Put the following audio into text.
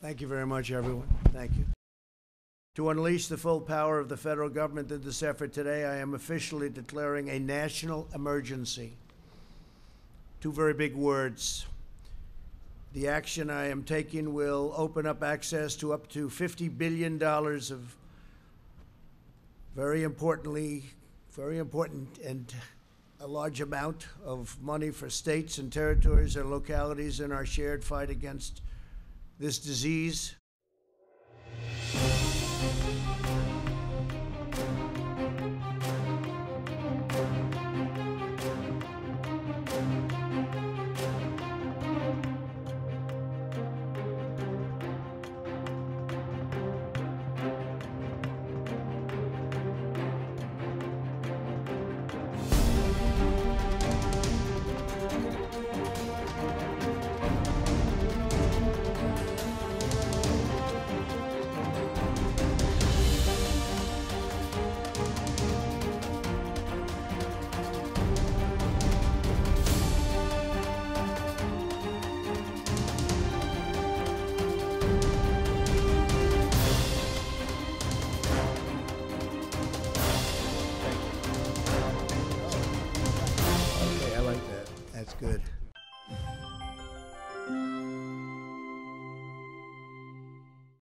Thank you very much, everyone. Thank you. To unleash the full power of the federal government in this effort today, I am officially declaring a national emergency. Two very big words. The action I am taking will open up access to up to $50 billion of very important and a large amount of money for states and territories and localities in our shared fight against this disease. That's good.